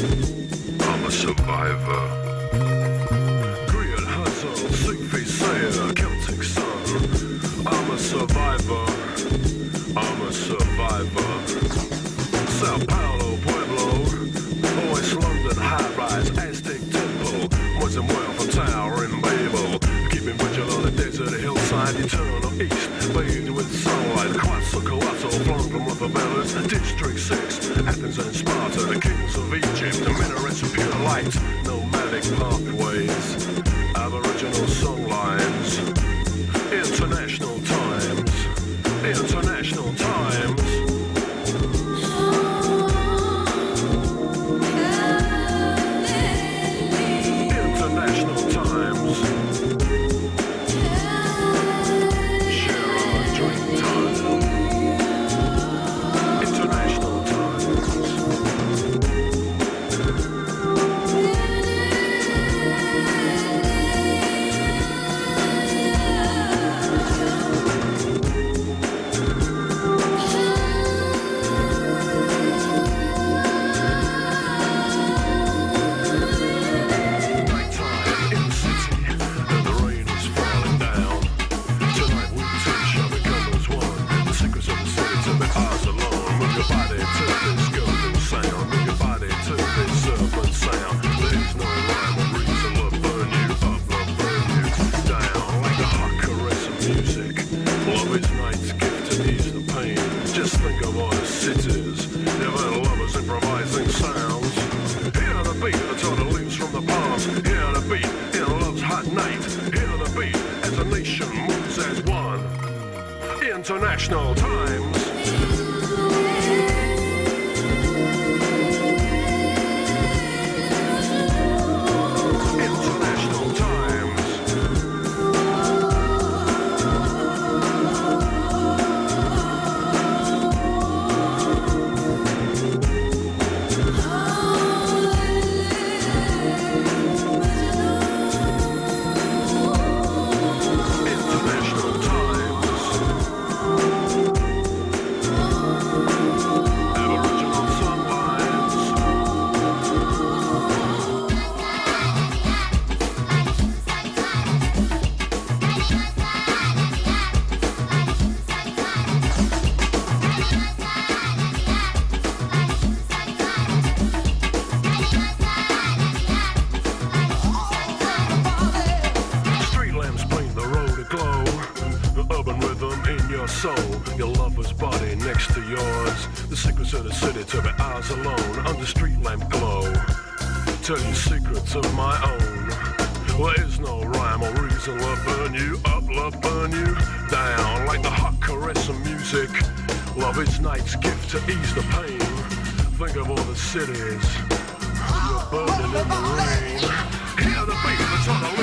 I'm a survivor. Griot, hustle, Sufi sailor, Celtic sun. I'm a survivor. I'm a survivor. Sao Paulo, Pueblo, West London, high-rise, Aztec temple, Muslim well from Tower in Babel. Keeping vigil on the desert hillside, eternal east, bathed with sunlight, Quetzalcoatl, flung from the favelas, District 6, Athens and Sparta, the kings of Egypt, the minarets of pure light, nomadic pathways, aboriginal songlines, international times, international times. International times. Your lover's body next to yours. The secrets of the city to be ours alone. Under street lamp glow. Tell you secrets of my own. There is no rhyme or reason. Love burn you up, love burn you down. Like the hot caress of music. Love is night's gift to ease the pain. Think of all the cities. You're burning in the rain. Hear the beat that's on the